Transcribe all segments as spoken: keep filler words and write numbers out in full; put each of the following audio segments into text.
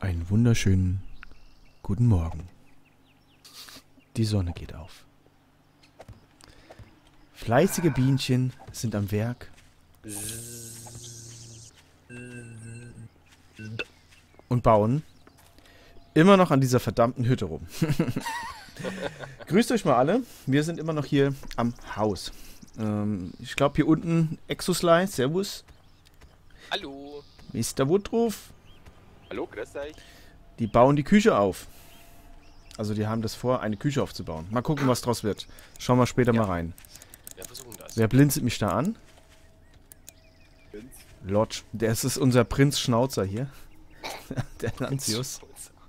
Einen wunderschönen guten Morgen. Die Sonne geht auf. Fleißige Bienchen sind am Werk und bauen immer noch an dieser verdammten Hütte rum. Grüßt euch mal alle. Wir sind immer noch hier am Haus. Ähm, ich glaube hier unten Exosly, Servus. Hallo. Mister Woodruff. Hallo, grüß euch. Die bauen die Küche auf. Also die haben das vor, eine Küche aufzubauen. Mal gucken, was draus wird. Schauen wir später Ja. mal rein. Wir versuchen das. Wer blinzelt mich da an? Prinz. Lodge. Das ist unser Prinz Schnauzer hier. Der Lancius.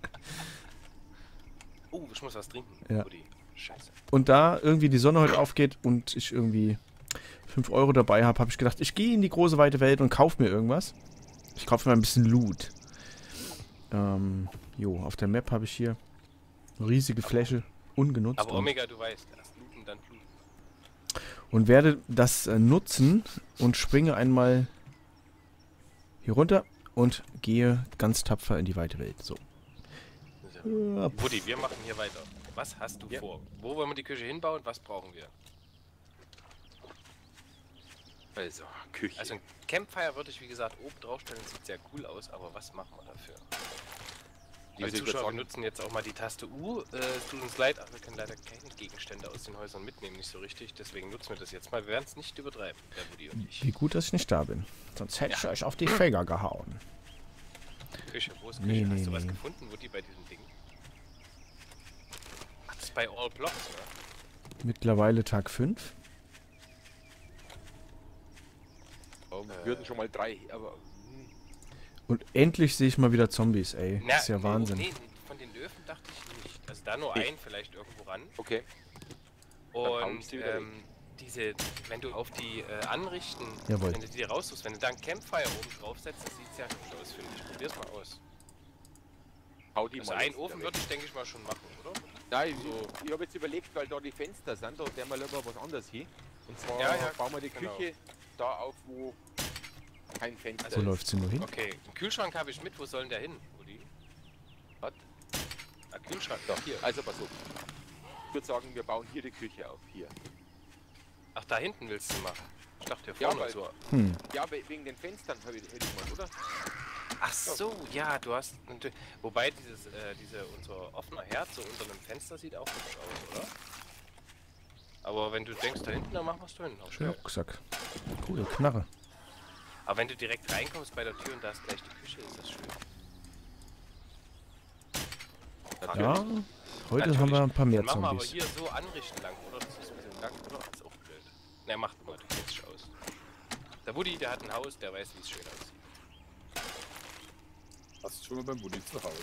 Oh, ich muss was trinken. Ja. Rudi. Scheiße. Und da irgendwie die Sonne heute aufgeht und ich irgendwie fünf Euro dabei habe, habe ich gedacht, ich gehe in die große weite Welt und kaufe mir irgendwas. Ich kaufe mir ein bisschen Loot. Ähm, jo, auf der Map habe ich hier eine riesige Fläche ungenutzt. Aber und, Omega, du weißt, erst looten, dann looten. und werde das äh, nutzen und springe einmal hier runter und gehe ganz tapfer in die weite Welt. So. So. Ja, Rudi, wir machen hier weiter. Was hast du Ja. vor? Wo wollen wir die Küche hinbauen? Was brauchen wir? Also, Küche. Also ein Campfire würde ich wie gesagt oben draufstellen, sieht sehr cool aus, aber was machen wir dafür? Liebe Also ich würd Zuschauer, wir sagen- nutzen jetzt auch mal die Taste U. Äh, es tut uns leid, aber wir können leider keine Gegenstände aus den Häusern mitnehmen, nicht so richtig. Deswegen nutzen wir das jetzt mal. Wir werden es nicht übertreiben, der Rudi und ich. wie gut, dass ich nicht da bin. Sonst hätte ich euch auf die Finger gehauen. Küche, wo ist Küche? Nee, Hast nee, du was nee. gefunden, Rudi, bei diesem Ding? Ach, das ist bei All Blocks, ne? Mittlerweile Tag fünf. Oh, wir würden schon mal drei, aber hm, Und endlich sehe ich mal wieder Zombies, ey. Na, Das ist ja nee, Wahnsinn. Nee, nee, von den Löwen dachte ich nicht. Also da nur Ich- ein vielleicht irgendwo ran. okay. hau ich Und sie wieder ähm, diese, wenn du auf die äh, Anrichten, Jawohl. wenn du die raussuchst, wenn du da ein Campfire oben draufsetzt, das sieht sehr gut aus, finde ich. Probier's mal aus. Hau die Also mal ein jetzt Ofen wieder würde weg. ich, denke ich mal, schon machen, oder? Nein, so- so. Ich habe jetzt überlegt, weil da die Fenster sind, da der mal lieber was anderes hin. Und zwar Ja, ja, bauen wir die genau. Küche da auf, wo kein Fenster So ist. läuft sie nur hin. Okay, einen Kühlschrank habe ich mit. Wo soll denn der hin, Rudi? Was? Ein Kühlschrank, Da. hier. Also pass auf. Ich würde sagen, wir bauen hier die Küche auf. Hier. Ach, da hinten willst du machen. Ich dachte hier Ja, vorne weil- so. Hm. Ja, we- wegen den Fenstern habe ich, hätte ich mal, oder? Ach so, ja, du hast natürlich. Wobei dieses, äh, diese, unser offener Herd so unter einem Fenster sieht auch hübsch aus, oder? Aber wenn du denkst da hinten, dann machen wir es da hinten. Okay. Schön Rucksack. Coole Knarre. Aber wenn du direkt reinkommst bei der Tür und da ist gleich die Küche, ist das schön. Ja, heute Natürlich. haben wir ein paar mehr Dann machen wir aber Zombies. hier so anrichten lang, oder? Das ist ein bisschen lang, oder? Das ist auch blöd. Ne, mach mal, du kennst dich aus. Der Woody, der hat ein Haus, der weiß, wie es schön aussieht. Hast du schon mal beim Buddy zu Hause?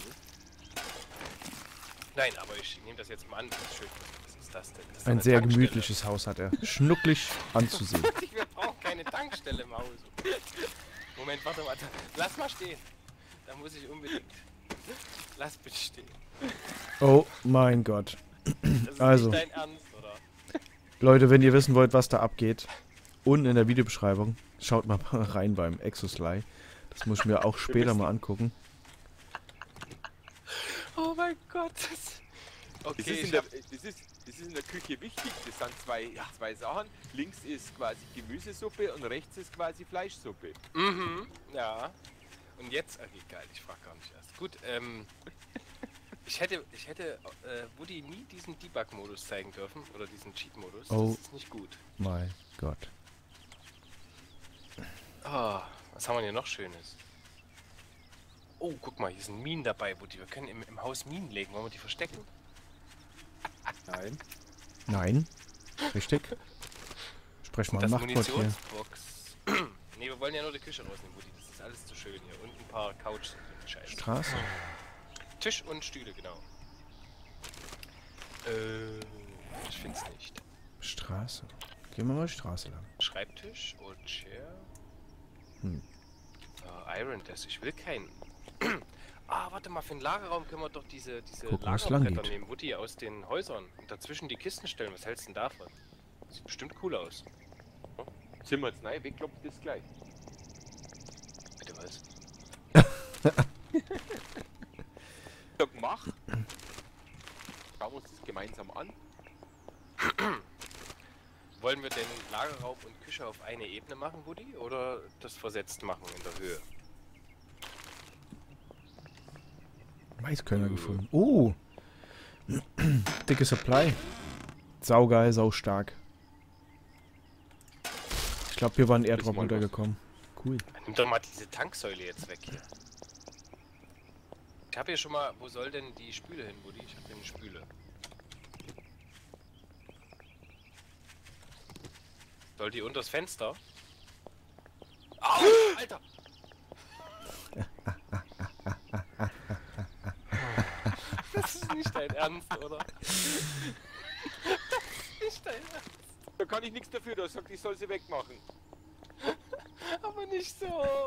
Nein, aber ich nehme das jetzt mal an, das ist schön. Was ist das denn? Das ist Ein eine sehr Tankstelle. gemütliches Haus hat er. Schnucklig anzusehen. Wir brauchen keine Tankstelle im Haus. Moment, warte, warte. Lass mal stehen. Da muss ich unbedingt. Lass bitte stehen. Oh mein Gott. Das ist Also. nicht dein Ernst, oder? Leute, wenn ihr wissen wollt, was da abgeht, unten in der Videobeschreibung, schaut mal rein beim Exosly. Das muss ich mir auch später mal angucken. Oh mein Gott. Das Das okay, ist, in ich der, hab, das, ist, das ist in der Küche wichtig. Das sind zwei, zwei Sachen. Links ist quasi Gemüsesuppe und rechts ist quasi Fleischsuppe. mhm, ja. Und jetzt, okay, geil, ich frag gar nicht erst. Gut, ähm, ich hätte, ich hätte äh, Woody nie diesen Debug-Modus zeigen dürfen, oder diesen Cheat-Modus. Oh. Das ist nicht gut. Mein Gott. Ah, was haben wir hier noch Schönes? Oh, guck mal, hier sind Minen dabei, Woody. Wir können im, im Haus Minen legen. Wollen wir die verstecken? Nein. Nein. Richtig. Sprech mal Das Machtwort hier. Munitionsbox. Ne, wir wollen ja nur die Küche rausnehmen, Woody. Das ist alles zu schön hier. Und ein paar Couches und Scheiße. Straße. Tisch und Stühle, genau. Äh, ich find's nicht. Straße. Gehen wir mal die Straße lang. Schreibtisch und Chair. Hm. Ah, Iron Desk. Ich will keinen. Ah, warte mal, für den Lagerraum können wir doch diese, diese Gucken, wo's lang Lagerbretter geht. nehmen, Woody, aus den Häusern. Und dazwischen die Kisten stellen. Was hältst du denn davon? Sieht bestimmt cool aus. Sind wir jetzt rein, wegklopft das gleich. Bitte was? schauen wir uns das gemeinsam an. Wollen wir den Lagerraum und Küche auf eine Ebene machen, Woody? Oder das versetzt machen in der Höhe? Maiskörner gefunden. Oh! Dicke Supply. Saugeil, saustark. Ich glaube, hier war ein Airdrop runtergekommen. Cool. Nimm doch mal diese Tanksäule jetzt weg hier. Ich habe hier schon mal... Wo soll denn die Spüle hin, Woody? Ich habe hier eine Spüle. Soll die unters Fenster? Au, Alter! Das ist nicht dein Ernst, oder? Das ist nicht dein Ernst. Da kann ich nichts dafür, da sagt, ich soll sie wegmachen. Aber nicht so.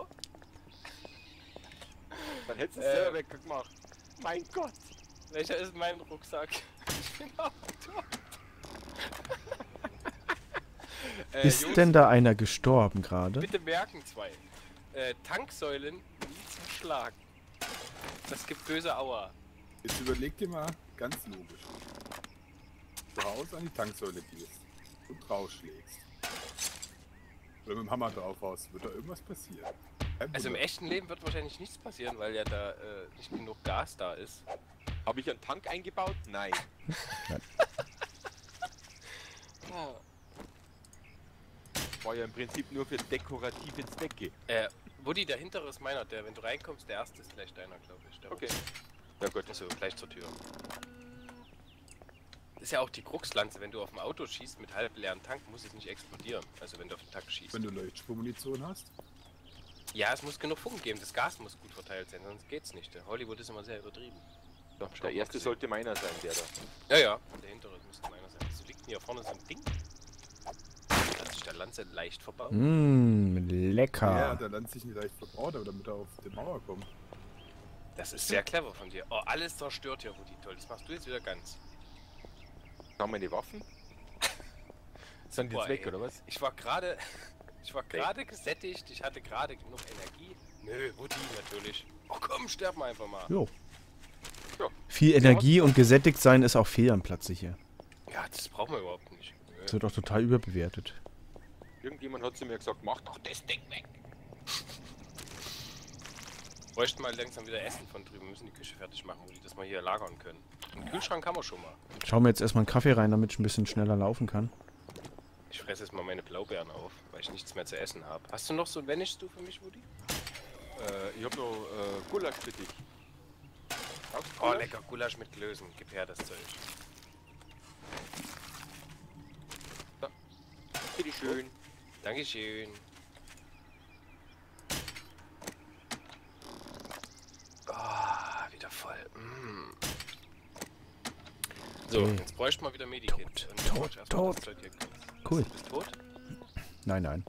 Dann hättest du es Äh. selber weggemacht. Mein Gott! Welcher ist mein Rucksack? Ich bin auch tot. Äh, Ist Jungs, denn da einer gestorben gerade? bitte merken zwei. Äh, Tanksäulen nie zerschlagen. Das gibt böse Aua. Jetzt überleg dir mal ganz logisch. Du Haus an die Tanksäule gehst und draufschlägst. Oder mit dem Hammer drauf haust, wird da irgendwas passieren. Kein Also im Wunder. echten Leben wird wahrscheinlich nichts passieren, weil ja da äh, nicht genug Gas da ist. Habe ich einen Tank eingebaut? Nein. Ja. War ja im Prinzip nur für dekorative Zwecke. Äh, Woody, der hintere ist meiner. Der, wenn du reinkommst, der erste ist gleich deiner, glaube ich. Der Okay. Ja gut. Achso, gleich zur Tür. Ist ja auch die Kruxlanze, wenn du auf dem Auto schießt mit halb leeren Tank, muss es nicht explodieren. Also wenn du auf den Tank schießt. Wenn du Leuchtspurmunition hast, Ja, es muss genug Funken geben, das Gas muss gut verteilt sein, sonst geht's nicht. Der Hollywood ist immer sehr übertrieben. Doch, Schau der mal, erste gesehen. sollte meiner sein, der da. Ja, ja, der hintere müsste meiner sein. Wieso liegt denn hier vorne so ein Ding? Hat sich der Lanze leicht verbaut? Mmm, ja, lecker. der Land sich nicht leicht verbraucht, aber damit er auf die Mauer kommt. Das ist sehr clever von dir. Oh, alles zerstört hier, Woody. Toll, das machst du jetzt wieder ganz. Haben meine Waffen? Sind die Boah, jetzt weg, ey. oder was? Ich war gerade... Ich war gerade gesättigt, ich hatte gerade genug Energie. Nö, Woody natürlich. Oh komm, sterben wir einfach mal. Jo. Ja. Viel Energie und gesättigt sein ist auch fehl am Platze hier. Ja, das brauchen wir überhaupt nicht. Nö. Das wird auch total überbewertet. Irgendjemand hat zu mir gesagt, mach doch das Ding weg. Bräuchten mal langsam wieder Essen von drüben. Wir müssen die Küche fertig machen, Woody, dass wir hier lagern können. Einen Kühlschrank haben wir schon mal. Schauen wir jetzt erstmal einen Kaffee rein, damit ich ein bisschen schneller laufen kann. Ich fresse jetzt mal meine Blaubeeren auf, weil ich nichts mehr zu essen habe. Hast du noch so ein Vanish du für mich, Woody? Äh, ich hab noch äh, Gulasch für dich. Brauchst du Oh, Gulasch? lecker Gulasch mit Klößen. Gib her das Zeug. Bitteschön. Dankeschön. Oh, wieder voll. Mm. So, Okay. jetzt bräuchten wir wieder Medikit. Tot, Und tot, brauche ich erstmal tot. das Zeug hier. Cool. Du bist tot? Nein, nein.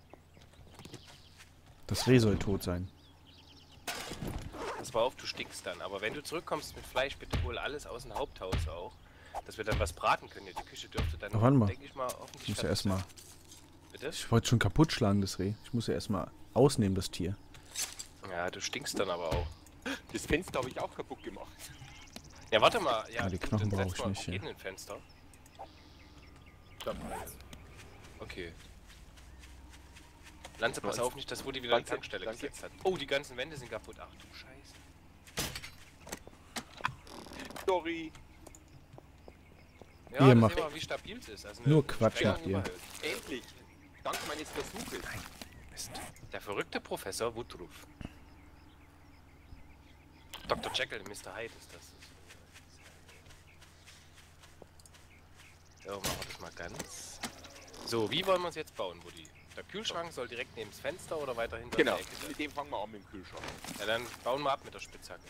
Das Reh soll tot sein. Pass mal auf, du stinkst dann. Aber wenn du zurückkommst mit Fleisch, bitte hol alles aus dem Haupthaus auch. Dass wir dann was braten können. Ja, die Küche dürfte dann, Ach, warte mal. denke ich mal, hoffentlich Ich muss ja fertig erstmal. sein. Bitte? Ich wollte schon kaputt schlagen, das Reh. Ich muss ja erstmal ausnehmen, das Tier. Ja, du stinkst dann aber auch. Das Fenster habe ich auch kaputt gemacht. Ja, warte mal. Ja, Ah, die gut, Knochen dann brauche setz ich mal- nicht, Wo ja. geht denn ein Fenster? Da meins. Okay. Lanze, pass Lanze. auf nicht, dass Woody wieder eine Lanze, Tankstelle danke. gesetzt hat. Oh, die ganzen Wände sind kaputt. Ach du Scheiße. Sorry. Ja, Ihr das macht sehen wir mal, wie stabil es ist. Also nur eine Quatsch, Sprengung macht ihr. überhöht. Endlich. Dank meines Versuches. Mist. Der verrückte Professor Woodruff. Doktor Jekyll, Mister Hyde ist das. Ja, machen wir das mal ganz. So, wie wollen wir es jetzt bauen, Woody? Der Kühlschrank soll direkt neben das Fenster oder weiter hinter Genau. der Ecke sein? Mit dem fangen wir an mit dem Kühlschrank. Ja, dann bauen wir ab mit der Spitzhacke.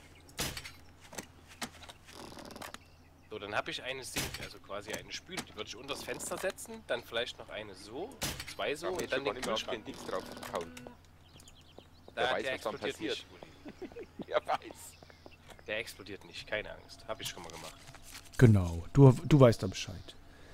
So, dann habe ich eine Sink, also quasi eine Spüle, die würde ich unter das Fenster setzen, dann vielleicht noch eine so, zwei so So, und jetzt dann schon den gar nicht mehr auf Kühlschrank. den Dings draufhauen. Da, Wer weiß, der was dann explodiert passiert. nicht, Woody. Wer weiß. Der explodiert nicht, keine Angst. Habe ich schon mal gemacht. Genau. Du, du weißt da Bescheid.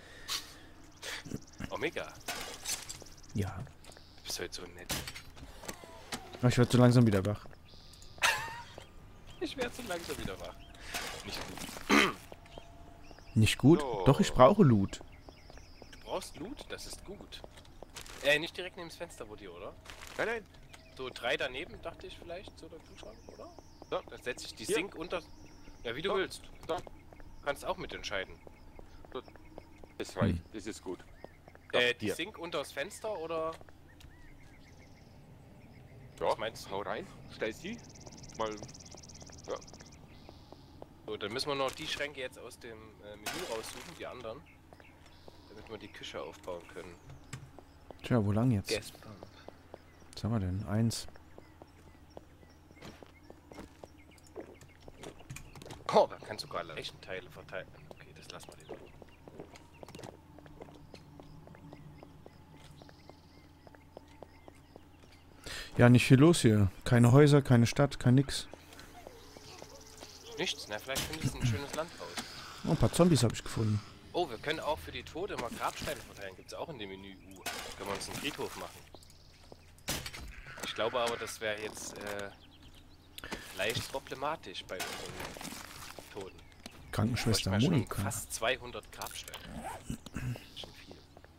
Omega, Ja. du bist heute so nett. Aber ich werde so langsam wieder wach. Ich werde so langsam wieder wach. Nicht gut. Nicht gut? So. Doch, ich brauche Loot. Du brauchst Loot? Das ist gut. Äh, nicht direkt neben das Fenster, Woody, oder? Nein, nein. So drei daneben, dachte ich vielleicht, so der Kühlschrank, oder? So. Dann setze ich die Hier. Sink unter... Ja, wie du So. willst. So. Kannst auch mitentscheiden. Das reicht. Das ist gut. So, Äh, die hier. Sink unter das Fenster, oder... Ja, Was meinst du? hau rein. Stell sie. Mal. So, dann müssen wir noch die Schränke jetzt aus dem äh, Menü raussuchen, die anderen. Damit wir die Küche aufbauen können. Tja, wo lang jetzt? Gaspump. Was haben wir denn? Eins. Oh, man kann sogar Leichenteile verteilen. Okay, das lassen wir lieber. Ja, nicht viel los hier. Keine Häuser, keine Stadt, kein nix. Nichts, na, vielleicht findest du ein schönes Land raus. Oh, ein paar Zombies habe ich gefunden. Oh, wir können auch für die Tote mal Grabsteine verteilen. Gibt's auch in dem Menü. Uh, können wir uns einen Friedhof machen. Ich glaube aber, das wäre jetzt äh, leicht problematisch bei unseren Toten. Krankenschwester Bräuchten wir schon Monika. fast zweihundert Grabsteine. Schon viel.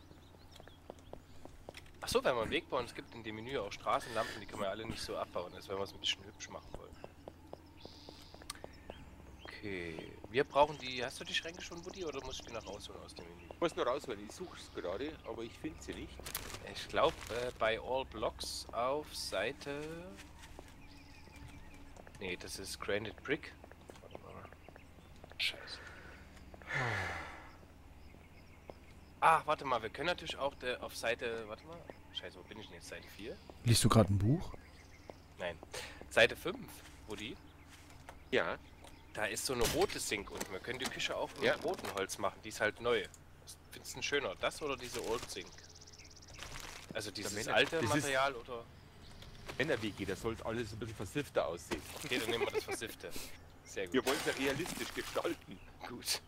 Achso, wenn wir einen Weg bauen, es gibt in dem Menü auch Straßenlampen, die können wir alle nicht so abbauen, als wenn wir es ein bisschen hübsch machen wollen. Okay, wir brauchen die... Hast du die Schränke schon, Woody, oder muss ich die noch rausholen aus dem Menü? Ich muss nur rausholen. Ich suche es gerade, aber ich finde sie nicht. Ich glaube, äh, bei All Blocks auf Seite... Nee, das ist Granite Brick. Warte mal. Scheiße. Ah, warte mal, wir können natürlich auch der, auf Seite... Warte mal. Scheiße, wo bin ich denn jetzt? Seite vier? Liest du gerade ein Buch? Nein. Seite fünf, Woody. Ja. Da ist so eine rote Sink und wir können die Küche auch mit Ja. rotem Holz machen. Die ist halt neu. Was findest du schöner? Das oder diese Old Sink? Also dieses Männer- alte das ist- Material oder... N R W G, das sollte alles ein bisschen versiffter aussehen. Okay, dann nehmen wir das Versiffte. Sehr gut. Wir wollen es ja realistisch gestalten. Gut.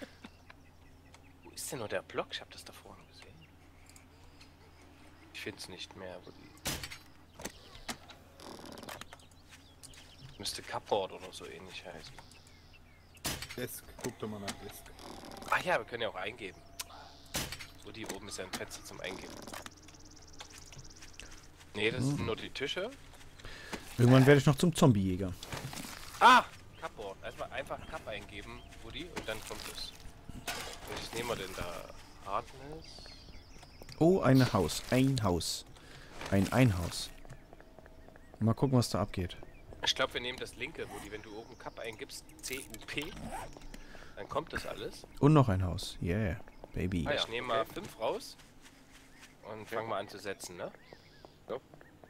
Wo ist denn nur der Block? Ich habe das da vorne gesehen. Ich finde es nicht mehr, wo die... Müsste Cupboard oder so ähnlich heißen. Desk, guck doch mal nach Desk. Ach ja, wir können ja auch eingeben. Wo die oben ist ja ein Fenster zum Eingeben. Nee, das sind nur die Tische. Irgendwann werde ich noch zum Zombiejäger. Ah! Cupboard. Erstmal einfach Cup eingeben, Woody, und dann kommt es. Welches nehmen wir denn da? Hardness? Oh, ein Haus. Ein Haus. Ein Einhaus. Mal gucken, was da abgeht. Ich glaube, wir nehmen das linke, Woody. Wenn du oben Cup eingibst, C U P, dann kommt das alles. Und noch ein Haus. Yeah, baby. Ah, ich nehme mal fünf raus und fange mal an zu setzen, ne? So.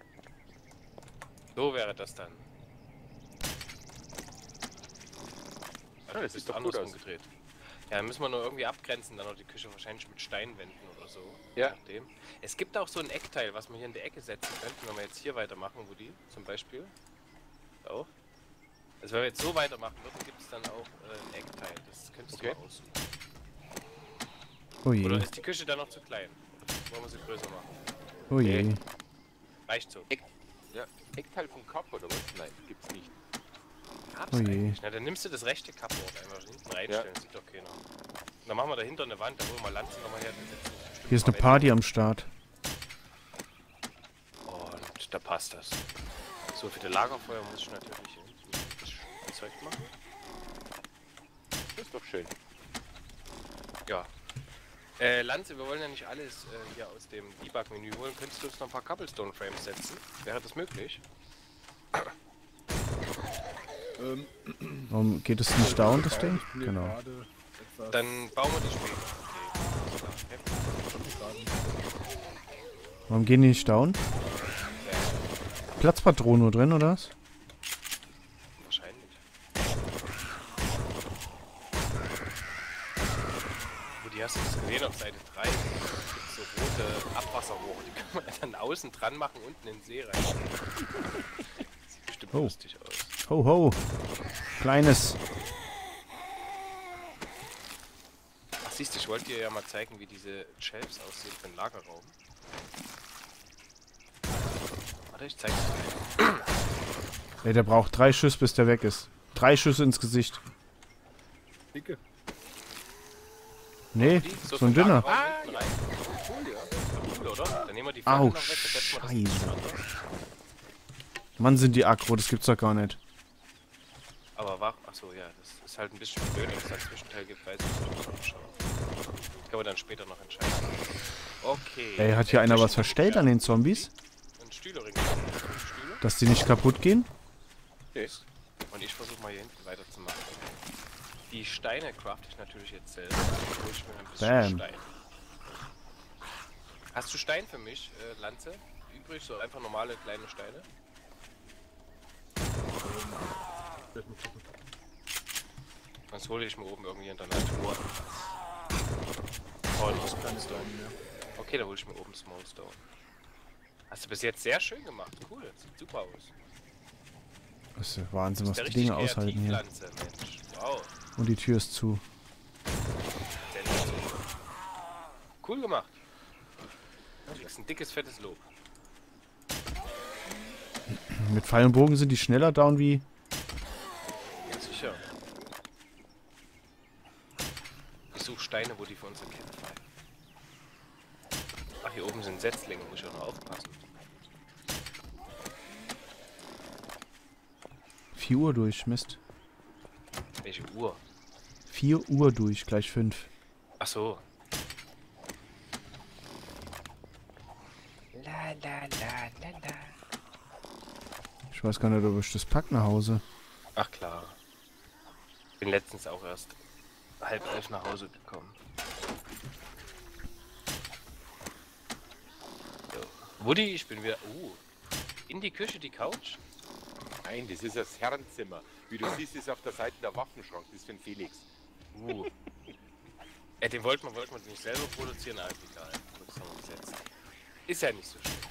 So wäre das dann. Ja, das Ist sieht doch anders gut aus. umgedreht. Ja, dann müssen wir nur irgendwie abgrenzen, dann noch die Küche wahrscheinlich mit Steinwänden oder so. Ja. Je nachdem. Es gibt auch so ein Eckteil, was wir hier in der Ecke setzen könnten, wenn wir jetzt hier weitermachen, Woody, zum Beispiel. Auch. Also wenn wir jetzt so weitermachen würden, gibt es dann auch äh, ein Eckteil. Das könntest Okay. du mal aussuchen. Oh je. Oder ist die Küche dann noch zu klein? Wollen wir sie größer machen? Oh je. Reicht so. Ja. Eckteil vom Cup oder was? Nein, gibt's nicht. Gab's Oh je. eigentlich. Na, dann nimmst du das rechte Cupboard einfach hinten reinstellen, sieht doch keiner. Und dann machen wir dahinter eine Wand, da holen wir Lanze nochmal her. dann setzen wir bestimmt Hier ist eine mal Party am Start. Wände. Und da passt das. So, für das Lagerfeuer muss ich natürlich hier hinten das Zeug machen. Das ist doch schön. Ja. Äh, Lanze, wir wollen ja nicht alles äh, hier aus dem Debug-Menü holen. Könntest du uns noch ein paar Cobblestone-Frames setzen? Wäre das möglich? Ähm, Warum geht es nicht down, das ich Ding? spiele Genau. gerade etwas- Dann bauen wir die später. Okay. Warum gehen die nicht down? Platzpatronen nur drin, oder was? Wahrscheinlich. Wo die hast du das gesehen auf Seite drei? Es gibt so rote Abwasserrohre, die kann man dann außen dran machen, unten in den See rein. Sieht bestimmt Oh. lustig aus. Ho, ho. Kleines. Ach siehst du, ich wollte dir ja mal zeigen, wie diese Shelves aussehen für den Lagerraum. Warte, ich zeig's dir. Ey, der braucht drei Schüsse, bis der weg ist. Drei Schüsse ins Gesicht. Dicke. Nee, Die, so ein vom dünner. Lagerraum hinten rein. Cool, ja. Cool, oder? Dann nehmen wir die Fackel Au, noch weg, dann setzen wir das Scheiße. nicht anders. Mann, sind die aggro, das gibt's doch gar nicht. Aber wach, achso, ja, das ist halt ein bisschen blöd, wenn es da einen Zwischenteil gibt, weiß ich nicht. Mal schauen. Können wir dann später noch entscheiden. Okay. Ey, hat hier einer was verstellt an den Zombies? Ein Stühlering. Stühle. Dass die nicht kaputt gehen? Okay. Und ich versuche mal hier hinten weiterzumachen. Die Steine crafte ich natürlich jetzt selber. Dann hol ich mir ein bisschen Bam. Stein. Hast du Stein für mich, äh, Lanze? Übrig, so einfach normale kleine Steine? Sonst hole ich mir oben irgendwie in der Natur. Oh, das ist Stone. Okay, dann hole ich mir oben Small Stone. Hast du bis jetzt sehr schön gemacht. Cool, das sieht super aus. Das ist ja Wahnsinn, Du was bist die der Dinge richtig aushalten hier. Kreativpflanze, Mensch. Wow. Und die Tür ist zu. Sehr lustig. Cool gemacht. Du kriegst ein dickes, fettes Lob. Mit Pfeil und Bogen sind die schneller down wie... Ja, sicher. Ich suche Steine, wo die für unsere Kette fallen. Ach, hier oben sind Setzlinge, muss ich auch noch aufpassen. vier Uhr durch, Mist. Welche Uhr? vier Uhr durch, gleich fünf. Ach so. La la la la la. Ich weiß gar nicht, ob ich das pack nach Hause. Ach klar. Bin letztens auch erst halb elf nach Hause gekommen. So. Woody, ich bin wieder... Uh, in die Küche, die Couch? Nein, das ist das Herrenzimmer. Wie du siehst, ist auf der Seite der Waffenschrank. Das ist für den Felix. Uh. Äh, den wollte man, wollte man nicht selber produzieren, aber egal. Das haben wir gesetzt. Ist ja nicht so schlimm.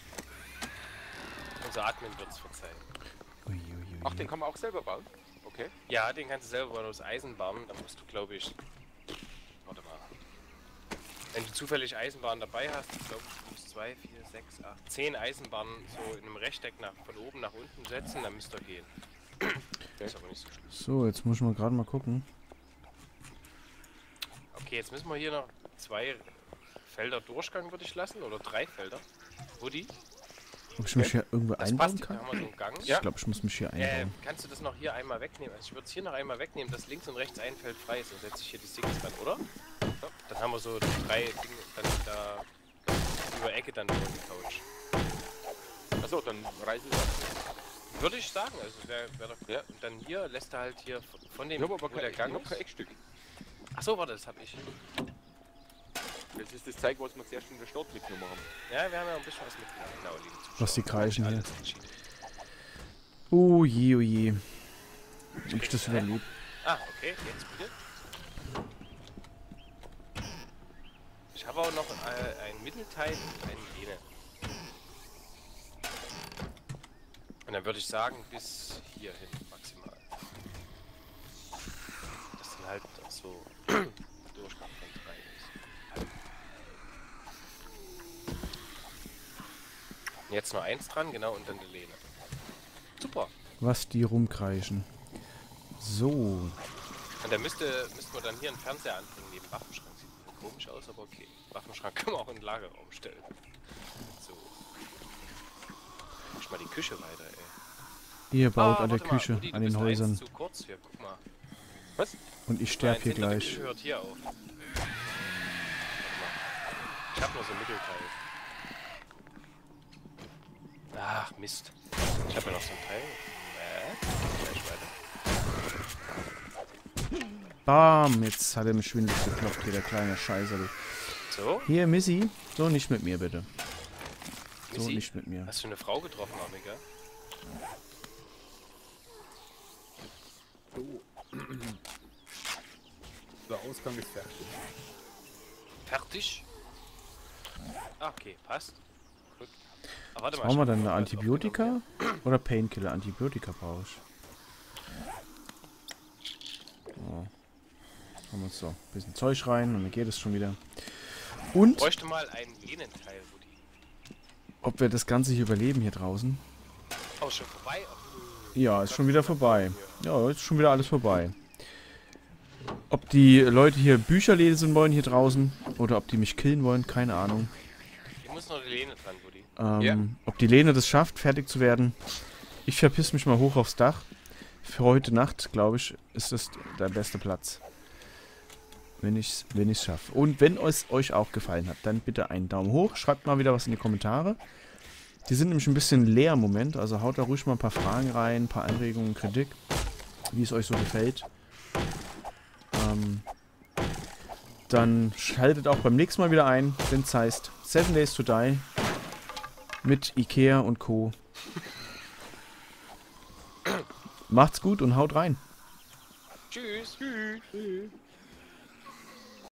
Unser Atmen wird's verzeihen. Ui, ui, ui. Ach, den kann man auch selber bauen? Okay. Ja, den kannst du selber bauen aus Eisenbahn. Da musst du, glaube ich... Warte mal. Wenn du zufällig Eisenbahnen dabei hast, ich glaube, du musst zwei, vier, sechs, acht, zehn Eisenbahnen so in einem Rechteck nach, von oben nach unten setzen, dann müsste er gehen. Okay. Ist aber nicht so schlimm. So, jetzt muss ich mal gerade mal gucken. Okay, jetzt müssen wir hier noch zwei Felder Durchgang, würde ich lassen, oder drei Felder. Woody? Ob ich mich hier irgendwo Das einbauen passt, da kann? haben wir so einen Gang. Ich glaube, ich muss mich hier Äh, einbauen. kannst du das noch hier einmal wegnehmen? Also ich würde es hier noch einmal wegnehmen, dass links und rechts ein Feld frei ist. Dann setze ich hier die Sticks dran, oder? So, dann haben wir so drei Dinge, dann da über Ecke dann über die Couch. Achso, dann reisen wir. Würde ich sagen, also wer, wer doch, Ja. und dann hier lässt er halt hier von- von Ich dem, habe aber wo der kein, Gang ich hab kein ist. Eckstück. Achso, warte, das habe ich. Das ist das Zeug, was wir zuerst in der Stadt mitgenommen haben. Ja, wir haben ja ein bisschen was mitgenommen. Genau, liebe Zuschauer. Was die kreischen hier. Alles entschieden. Oh je, oh je. Ob ich das überlebt? Ah, okay, jetzt bitte. Ich habe auch noch äh, ein Mittelteil und eine Jene. Und dann würde ich sagen, bis hierhin maximal. Das dann halt auch so Durchgang von drei ist. Und jetzt nur eins dran, genau, und dann die Lehne. Super. Was die rumkreischen. So. Und dann müsste, müsste man dann hier einen Fernseher anbringen neben Waffenschrank. Sieht ein bisschen komisch aus, aber okay. Waffenschrank kann man auch in den Lagerraum stellen. So. Mach mal die Küche weiter, ey. Ihr baut Ah, an der warte mal, Küche, Rudi, du an den bist eins Häusern. zu kurz hier, guck mal. Was? Und ich sterbe Eins hier hinter der gleich. Küche hört hier auf. Warte mal. Ich hab nur so ein Mittelteil. Ach, Mist. Ich hab ja noch so ein Teil. Äh, gleich weiter. Bam, jetzt hat er mich schwindelig geklopft hier, der kleine Scheißerl. So, Hier, Missy. So, nicht mit mir, bitte. So, Missy, nicht mit mir. hast du eine Frau getroffen, Amiga? So. Der Ausgang ist fertig. Fertig? Ah, okay, passt. Gut. Aber warte Was mal, brauchen wir ich dann? hab Eine noch was Antibiotika? Oder Painkiller? Antibiotika brauche ich. So. Haben wir uns so ein bisschen Zeug rein und dann geht es schon wieder. Ich Und bräuchte mal einen Lehnenteil, Rudi. ob wir das Ganze hier überleben hier draußen. Oh, schon vorbei? Oh, Ja, ist schon wieder vorbei. Ja, ist schon wieder alles vorbei. Ob die Leute hier Bücher lesen wollen hier draußen oder ob die mich killen wollen, keine Ahnung. Ich muss noch die Lehne dran, Buddy. Ähm, Ja. Ob die Lene das schafft, fertig zu werden. Ich verpiss mich mal hoch aufs Dach. Für heute Nacht, glaube ich, ist das der beste Platz. Wenn ich es wenn ich's schaffe. Und wenn es euch auch gefallen hat, dann bitte einen Daumen hoch. Schreibt mal wieder was in die Kommentare. Die sind nämlich ein bisschen leer im Moment. Also haut da ruhig mal ein paar Fragen rein, ein paar Anregungen, Kritik. Wie es euch so gefällt. Ähm, dann schaltet auch beim nächsten Mal wieder ein, wenn es heißt Seven Days to Die mit Ikea und Co. Macht's gut und haut rein. Tschüss. Tschüss.